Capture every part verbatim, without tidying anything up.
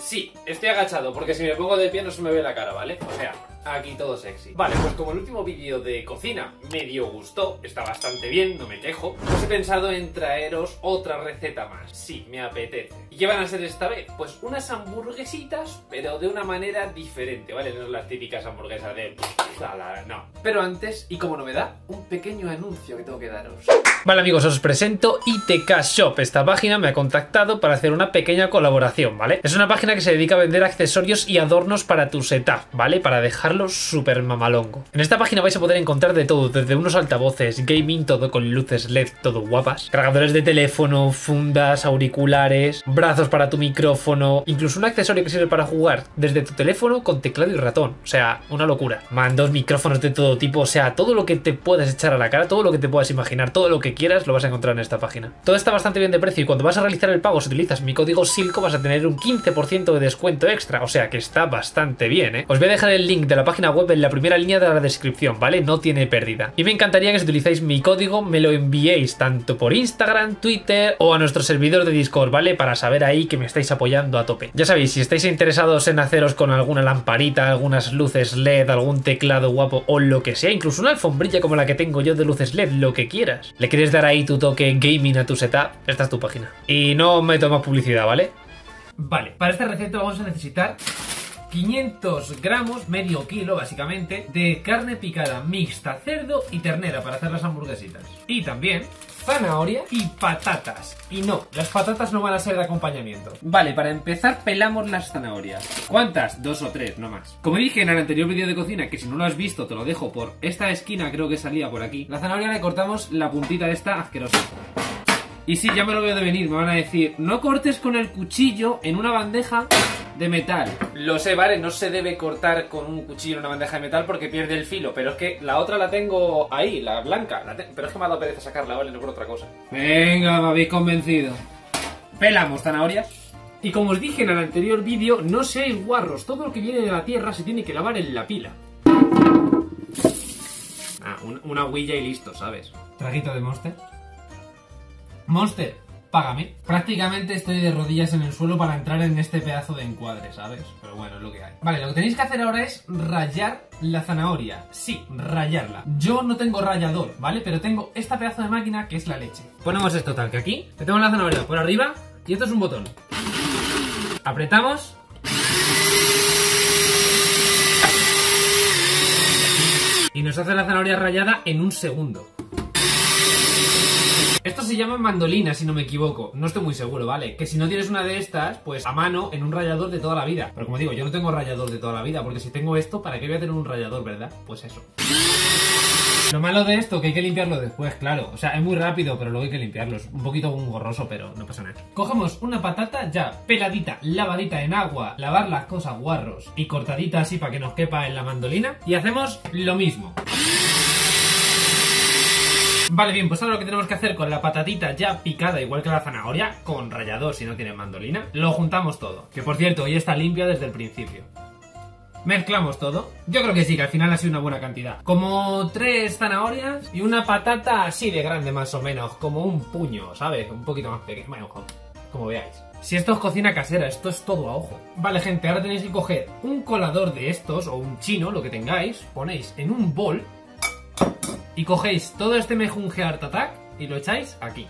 Sí, estoy agachado, porque si me pongo de pie no se me ve la cara, ¿vale? O sea, aquí todo sexy. Vale, pues como el último vídeo de cocina me dio gusto, está bastante bien, no me quejo, pues he pensado en traeros otra receta más. Sí, me apetece. ¿Y qué van a ser esta vez? Pues unas hamburguesitas, pero de una manera diferente, ¿vale? No las típicas hamburguesas de... no. Pero antes, y como novedad, un pequeño anuncio que tengo que daros. Vale, amigos, os presento I T K Shop. Esta página me ha contactado para hacer una pequeña colaboración, ¿vale? Es una página que se dedica a vender accesorios y adornos para tu setup, ¿vale? Para dejarlo súper mamalongo. En esta página vais a poder encontrar de todo, desde unos altavoces, gaming, todo con luces L E D, todo guapas, cargadores de teléfono, fundas, auriculares, brazos para tu micrófono, incluso un accesorio que sirve para jugar desde tu teléfono con teclado y ratón. O sea, una locura. Mandos, micrófonos de todo tipo, o sea, todo lo que te puedas echar a la cara, todo lo que te puedas imaginar, todo lo que quieras lo vas a encontrar en esta página. Todo está bastante bien de precio y cuando vas a realizar el pago si utilizas mi código SILCO vas a tener un quince por ciento de descuento extra, o sea que está bastante bien, ¿eh? Os voy a dejar el link de la página web en la primera línea de la descripción, ¿vale? No tiene pérdida. Y me encantaría que si utilizáis mi código me lo enviéis tanto por Instagram, Twitter o a nuestro servidor de Discord, ¿vale? Para saber ahí que me estáis apoyando a tope. Ya sabéis, si estáis interesados en haceros con alguna lamparita, algunas luces L E D, algún teclado guapo o lo que sea, incluso una alfombrilla como la que tengo yo de luces L E D, lo que quieras. ¿Le quieres dar ahí tu toque gaming a tu setup? Esta es tu página. Y no meto más publicidad, ¿vale? Vale, para esta receta vamos a necesitar quinientos gramos, medio kilo básicamente, de carne picada mixta, cerdo y ternera para hacer las hamburguesitas. Y también zanahoria y patatas. Y no, las patatas no van a ser de acompañamiento. Vale, para empezar pelamos las zanahorias. ¿Cuántas? Dos o tres, no más. Como dije en el anterior vídeo de cocina, que si no lo has visto te lo dejo por esta esquina, creo que salía por aquí. La zanahoria le cortamos la puntita esta asquerosa. Y sí, ya me lo veo de venir, me van a decir, no cortes con el cuchillo en una bandeja de metal. Lo sé, vale, no se debe cortar con un cuchillo en una bandeja de metal porque pierde el filo, pero es que la otra la tengo ahí, la blanca, la pero es que me ha dado pereza sacarla, vale, no por otra cosa. Venga, me habéis convencido. Pelamos zanahorias. Y como os dije en el anterior vídeo, no seáis guarros, todo lo que viene de la tierra se tiene que lavar en la pila. Ah, un, una huilla y listo, ¿sabes? Traguito de Monster. Monster, págame. Prácticamente estoy de rodillas en el suelo para entrar en este pedazo de encuadre, ¿sabes? Pero bueno, es lo que hay. Vale, lo que tenéis que hacer ahora es rallar la zanahoria. Sí, rallarla. Yo no tengo rallador, ¿vale? Pero tengo esta pedazo de máquina que es la leche. Ponemos esto tal que aquí. Metemos la zanahoria por arriba y esto es un botón. Apretamos. Y nos hace la zanahoria rallada en un segundo. Esto se llama mandolina, si no me equivoco. No estoy muy seguro, ¿vale? Que si no tienes una de estas, pues a mano, en un rallador de toda la vida. Pero como digo, yo no tengo rallador de toda la vida, porque si tengo esto, ¿para qué voy a tener un rallador, verdad? Pues eso. Lo malo de esto, que hay que limpiarlo después, claro. O sea, es muy rápido, pero luego hay que limpiarlo. Es un poquito engorroso, pero no pasa nada. Cogemos una patata ya peladita, lavadita en agua, lavar las cosas guarros y cortadita así para que nos quepa en la mandolina. Y hacemos lo mismo. Vale, bien, pues ahora lo que tenemos que hacer con la patatita ya picada, igual que la zanahoria, con rallador si no tiene mandolina, lo juntamos todo. Que por cierto, hoy está limpia desde el principio. Mezclamos todo. Yo creo que sí, que al final ha sido una buena cantidad. Como tres zanahorias y una patata así de grande más o menos, como un puño, ¿sabes? Un poquito más pequeño, bueno, como veáis. Si esto es cocina casera, esto es todo a ojo. Vale, gente, ahora tenéis que coger un colador de estos, o un chino, lo que tengáis, ponéis en un bol y cogéis todo este mejunje Art Attack y lo echáis aquí.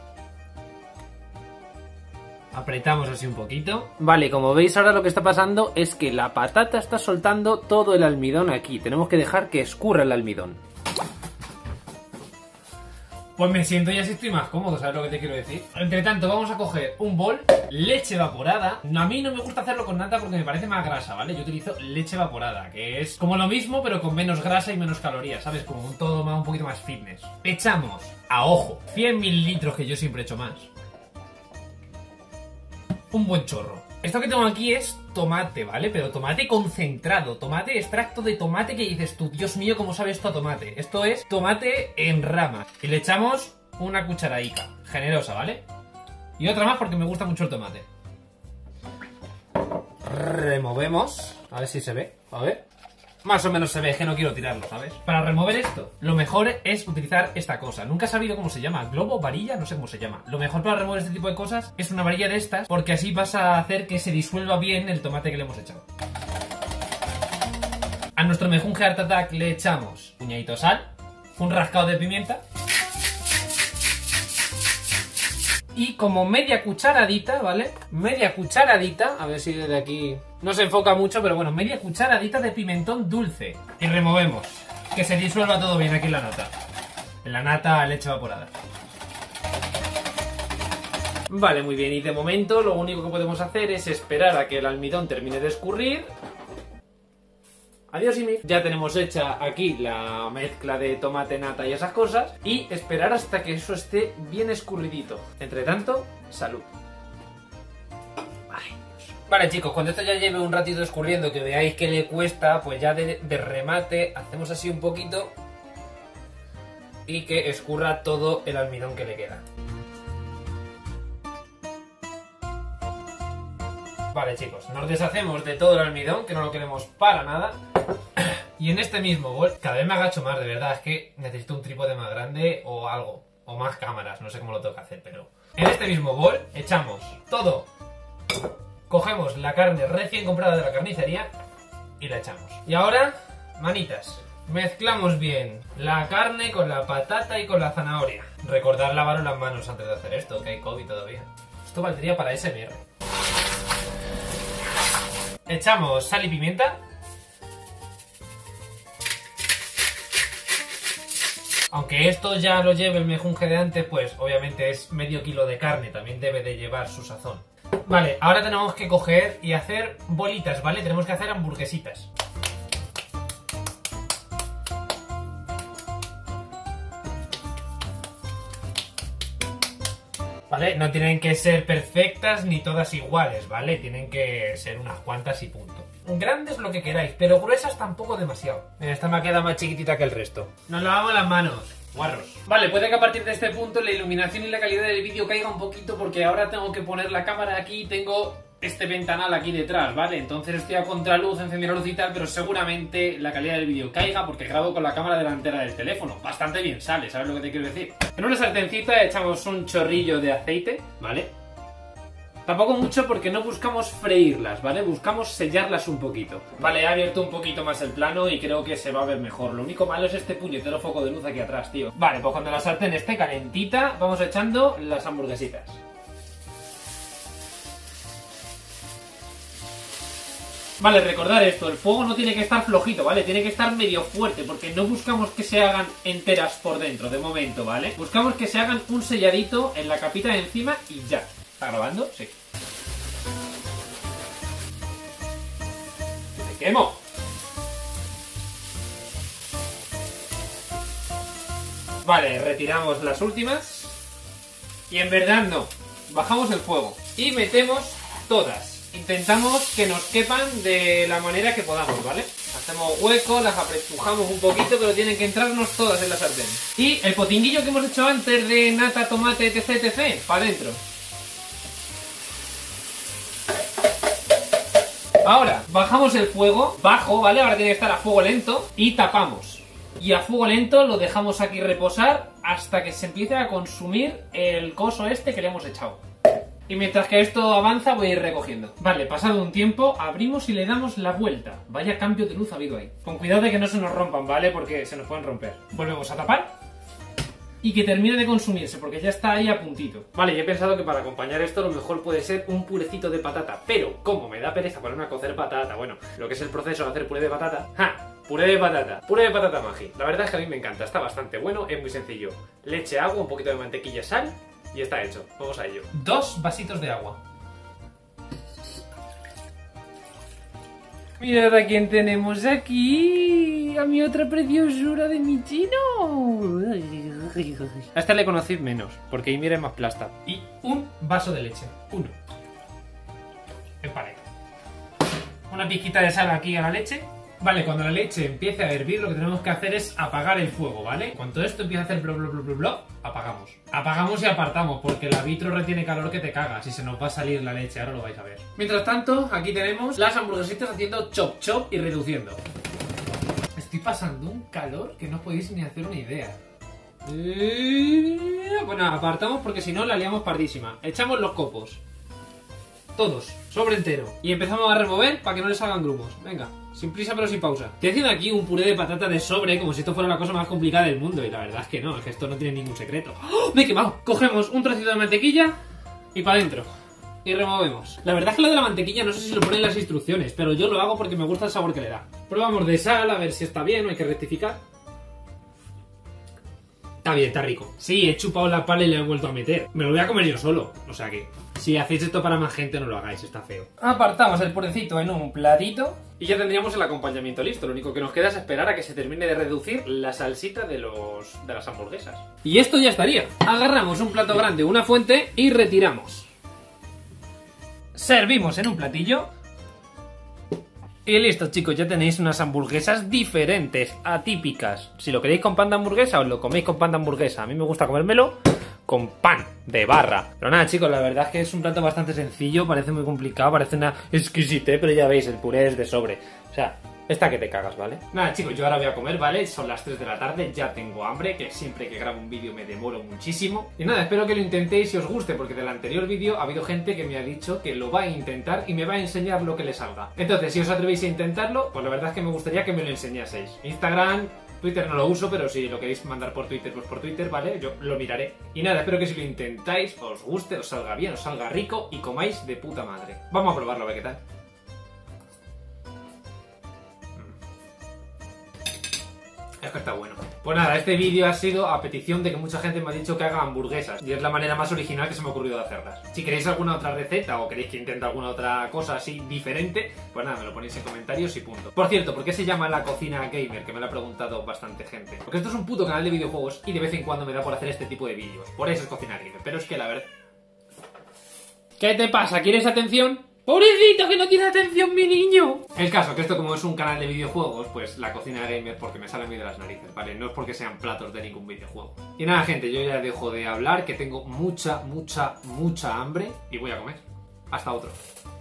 Apretamos así un poquito. Vale, como veis ahora lo que está pasando es que la patata está soltando todo el almidón aquí. Tenemos que dejar que escurra el almidón. Pues me siento ya así estoy más cómodo, ¿sabes lo que te quiero decir? Entre tanto vamos a coger un bol, leche evaporada. A mí no me gusta hacerlo con nata porque me parece más grasa, ¿vale? Yo utilizo leche evaporada, que es como lo mismo pero con menos grasa y menos calorías, ¿sabes? Como un todo más, un poquito más fitness. Echamos, a ojo, cien mililitros, que yo siempre echo más. Un buen chorro. Esto que tengo aquí es tomate, ¿vale? Pero tomate concentrado, tomate, extracto de tomate que dices tú, Dios mío, ¿cómo sabe esto a tomate? Esto es tomate en rama. Y le echamos una cucharadica, generosa, ¿vale? Y otra más porque me gusta mucho el tomate. Removemos, a ver si se ve, a ver. Más o menos se ve, que no quiero tirarlo, ¿sabes? Para remover esto, lo mejor es utilizar esta cosa. Nunca he sabido cómo se llama. ¿Globo? ¿Varilla? No sé cómo se llama. Lo mejor para remover este tipo de cosas es una varilla de estas, porque así vas a hacer que se disuelva bien el tomate que le hemos echado. A nuestro mejunje Art Attack le echamos puñadito de sal, un rascado de pimienta y como media cucharadita, ¿vale? Media cucharadita, a ver si desde aquí no se enfoca mucho, pero bueno, media cucharadita de pimentón dulce. Y removemos, que se disuelva todo bien aquí en la nata. En la nata, leche evaporada. Vale, muy bien, y de momento lo único que podemos hacer es esperar a que el almidón termine de escurrir. Adiós, Imi. Ya tenemos hecha aquí la mezcla de tomate, nata y esas cosas. Y esperar hasta que eso esté bien escurridito. Entre tanto, salud. Ay, Dios. Vale, chicos, cuando esto ya lleve un ratito escurriendo, que veáis que le cuesta, pues ya de, de remate hacemos así un poquito y que escurra todo el almidón que le queda. Vale, chicos, nos deshacemos de todo el almidón, que no lo queremos para nada. Y en este mismo bol, cada vez me agacho más, de verdad, es que necesito un trípode más grande o algo, o más cámaras, no sé cómo lo tengo que hacer, pero... En este mismo bol echamos todo. Cogemos la carne recién comprada de la carnicería y la echamos. Y ahora, manitas, mezclamos bien la carne con la patata y con la zanahoria. Recordad lavaros las manos antes de hacer esto, que hay COVID todavía. Esto valdría para S M R. Echamos sal y pimienta. Aunque esto ya lo lleve el mejunje de antes, pues obviamente es medio kilo de carne, también debe de llevar su sazón. Vale, ahora tenemos que coger y hacer bolitas, ¿vale? Tenemos que hacer hamburguesitas. ¿Vale? No tienen que ser perfectas ni todas iguales, ¿vale? Tienen que ser unas cuantas y punto. Grandes lo que queráis, pero gruesas tampoco demasiado. Mira, esta me queda más chiquitita que el resto. Nos lavamos las manos, guarros. Vale, puede que a partir de este punto la iluminación y la calidad del vídeo caiga un poquito porque ahora tengo que poner la cámara aquí y tengo este ventanal aquí detrás, ¿vale? Entonces estoy a contraluz, encendí la luz y tal, pero seguramente la calidad del vídeo caiga porque grabo con la cámara delantera del teléfono. Bastante bien sale, ¿sabes lo que te quiero decir? En una sartencita echamos un chorrillo de aceite, ¿vale? Tampoco mucho porque no buscamos freírlas, ¿vale? Buscamos sellarlas un poquito. Vale, he abierto un poquito más el plano y creo que se va a ver mejor. Lo único malo es este puñetero foco de luz aquí atrás, tío. Vale, pues cuando la sartén esté calentita, vamos echando las hamburguesitas. Vale, recordar esto, el fuego no tiene que estar flojito, ¿vale? Tiene que estar medio fuerte, porque no buscamos que se hagan enteras por dentro, de momento, ¿vale? Buscamos que se hagan un selladito en la capita de encima y ya. ¿Está grabando? Sí. ¡Me quemo! Vale, retiramos las últimas. Y en verdad no. Bajamos el fuego. Y metemos todas. Intentamos que nos quepan de la manera que podamos, ¿vale? Hacemos hueco, las apretujamos un poquito, pero tienen que entrarnos todas en la sartén. Y el potinguillo que hemos hecho antes de nata, tomate, etc, etc, para adentro. Ahora, bajamos el fuego, bajo, ¿vale? Ahora tiene que estar a fuego lento y tapamos. Y a fuego lento lo dejamos aquí reposar hasta que se empiece a consumir el coso este que le hemos echado. Y mientras que esto avanza voy a ir recogiendo. Vale, pasado un tiempo, abrimos y le damos la vuelta. Vaya cambio de luz ha habido ahí. Con cuidado de que no se nos rompan, ¿vale? Porque se nos pueden romper. Volvemos a tapar. Y que termine de consumirse, porque ya está ahí a puntito. Vale, yo he pensado que para acompañar esto lo mejor puede ser un purecito de patata. Pero, como me da pereza ponerme a cocer patata, bueno, lo que es el proceso de hacer puré de patata... ¡Ja! Puré de patata. Puré de patata Magi. La verdad es que a mí me encanta, está bastante bueno, es muy sencillo. Leche, agua, un poquito de mantequilla, sal... Y está hecho, vamos a ello. Dos vasitos de agua. Mirad a quién tenemos aquí. A mi otra preciosura de mi chino. A esta le conocéis menos, porque ahí mira más plasta. Y un vaso de leche. Uno. En paleta. Una pizquita de sal aquí a la leche. Vale, cuando la leche empiece a hervir, lo que tenemos que hacer es apagar el fuego, ¿vale? Cuando esto empieza a hacer blo, blo, blo, blo, blo, apagamos. Apagamos y apartamos, porque el vitro retiene calor que te cagas y se nos va a salir la leche, ahora lo vais a ver. Mientras tanto, aquí tenemos las hamburguesitas haciendo chop chop y reduciendo. estoy pasando un calor que no podéis ni hacer una idea. Eh, bueno, apartamos porque si no la liamos pardísima. Echamos los copos. Todos, sobre entero. Y empezamos a remover para que no le salgan grumos. Venga, sin prisa pero sin pausa. Estoy haciendo aquí un puré de patata de sobre como si esto fuera la cosa más complicada del mundo. Y la verdad es que no, es que esto no tiene ningún secreto. ¡Oh! ¡Me he quemado! Cogemos un trocito de mantequilla y para adentro. Y removemos. La verdad es que lo de la mantequilla no sé si lo ponen en las instrucciones, pero yo lo hago porque me gusta el sabor que le da. Probamos de sal a ver si está bien o hay que rectificar. Está bien, está rico. Sí, he chupado la pala y le he vuelto a meter. Me lo voy a comer yo solo. O sea que, si hacéis esto para más gente, no lo hagáis, está feo. Apartamos el purecito en un platito. Y ya tendríamos el acompañamiento listo. Lo único que nos queda es esperar a que se termine de reducir la salsita de, los, de las hamburguesas. Y esto ya estaría. Agarramos un plato grande, una fuente y retiramos. Servimos en un platillo. Y listo, chicos, ya tenéis unas hamburguesas diferentes, atípicas. Si lo queréis con pan de hamburguesa, os lo coméis con pan de hamburguesa. A mí me gusta comérmelo con pan de barra. Pero nada, chicos, la verdad es que es un plato bastante sencillo. Parece muy complicado, parece una exquisitez, pero ya veis, el puré es de sobre. O sea, esta que te cagas, ¿vale? Nada, chicos, yo ahora voy a comer, ¿vale? Son las tres de la tarde, ya tengo hambre, que siempre que grabo un vídeo me demoro muchísimo. Y nada, espero que lo intentéis y os guste, porque del anterior vídeo ha habido gente que me ha dicho que lo va a intentar y me va a enseñar lo que le salga. Entonces, si os atrevéis a intentarlo, pues la verdad es que me gustaría que me lo enseñaseis. Instagram, Twitter no lo uso, pero si lo queréis mandar por Twitter, pues por Twitter, ¿vale? Yo lo miraré. Y nada, espero que si lo intentáis, os guste, os salga bien, os salga rico y comáis de puta madre. Vamos a probarlo, a ver qué tal. Es que está bueno. Pues nada, este vídeo ha sido a petición de que mucha gente me ha dicho que haga hamburguesas y es la manera más original que se me ha ocurrido de hacerlas. Si queréis alguna otra receta o queréis que intente alguna otra cosa así diferente, pues nada, me lo ponéis en comentarios y punto. Por cierto, ¿por qué se llama La Cocina Gamer? Que me lo ha preguntado bastante gente. Porque esto es un puto canal de videojuegos y de vez en cuando me da por hacer este tipo de vídeos. Por eso es Cocina Gamer. Pero es que la verdad... ¿Qué te pasa? ¿Quieres atención? ¡Pobrecito, que no tiene atención mi niño! El caso, que esto como es un canal de videojuegos, pues La Cocina Gamer porque me sale a mí de las narices, ¿vale? No es porque sean platos de ningún videojuego. Y nada, gente, yo ya dejo de hablar, que tengo mucha, mucha, mucha hambre y voy a comer. Hasta otro.